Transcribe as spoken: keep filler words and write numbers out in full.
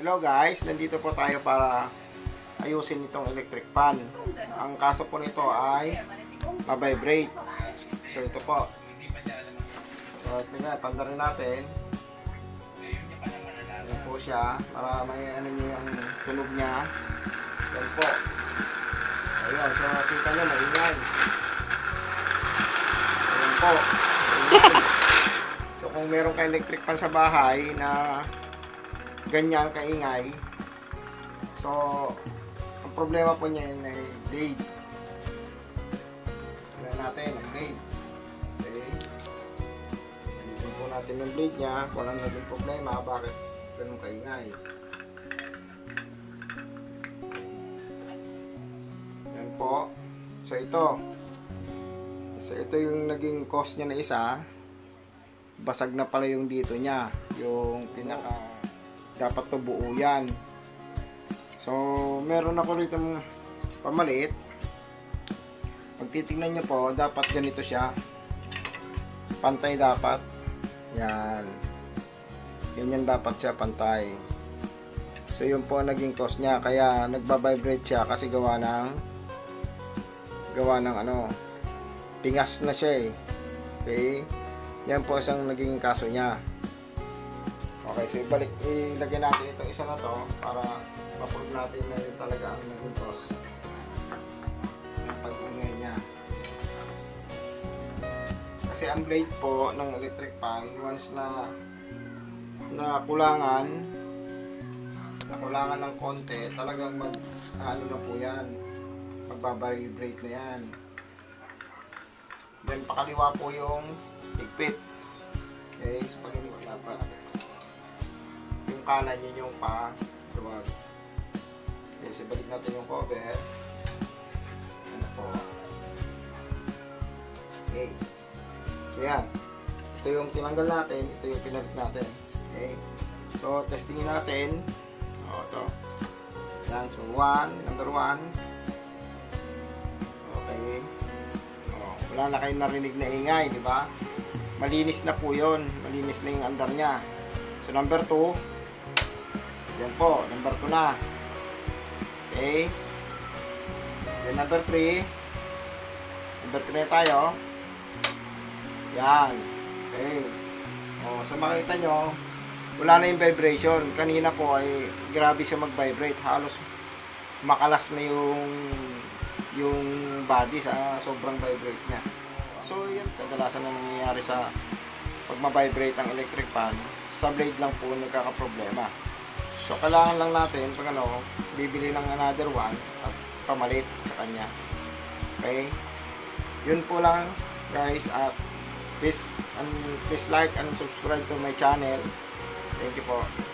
Hello guys, nandito po tayo para ayusin itong electric fan. Ang kaso po nito ay ma-vibrate. So ito po. So tingnan, panda rin natin. Yan po siya. Para may ano nyo yung tunog niya. Yan po. Ayun, so kita nyo, maingay. Ayan po. So kung meron ka electric fan sa bahay na ganyan kaingay, so ang problema po niya ay blade. Tignan natin ang blade. Okay, salitin po natin yung blade niya kung ano yung problema, bakit ganun kaingay. Yan po. So ito so ito yung naging cause niya na isa. Basag na pala yung dito niya, yung pinaka dapat to buo yan. So meron ako rito pamaliit. Pag titignan nyo po, dapat ganito siya, pantay dapat yan, ganyan dapat siya, pantay. So yun po naging cause niya, kaya nagba-vibrate siya kasi gawa ng gawa ng ano, pingas na siya eh. Okay, yan po isang naging kaso niya. Okay, so ibalik, ilagay natin itong isa na to para ma-prove natin na yun talaga ang naging cause ng pag-ingay niya. Kasi ang blade po ng electric fan, once na nakulangan nakulangan ng konti, talagang mag ano na po yan, magbabibrate na yan. Then pakaliwa po yung higpit. Okay, so pakaliwa dapat yung kanan yun yung pa duwag. Okay, so balik natin yung cover. Ano po. Okay, so yan, ito yung tinanggal natin, ito yung pinalit natin. Okay, so testingin natin. O, ito yan, so one, number one. Okay, o, wala na kayong narinig na ingay, di ba? Malinis na po yun, malinis na yung andar nya. So number two, yan po, number two na. Okay. Then number three. Number three na tayo. Yan. Okay. O, so makita nyo, wala na yung vibration. Kanina po ay grabe siya mag-vibrate. Halos makalas na yung yung body sa sobrang vibrate niya. So yun, kadalasan na nangyayari sa pag ma-vibrate ang electric fan, sa blade lang po nagkakaproblema. So, kailangan lang natin, pag ano, bibili ng another one at pamalit sa kanya. Okay? Yun po lang, guys. At please, and please like and subscribe to my channel. Thank you po.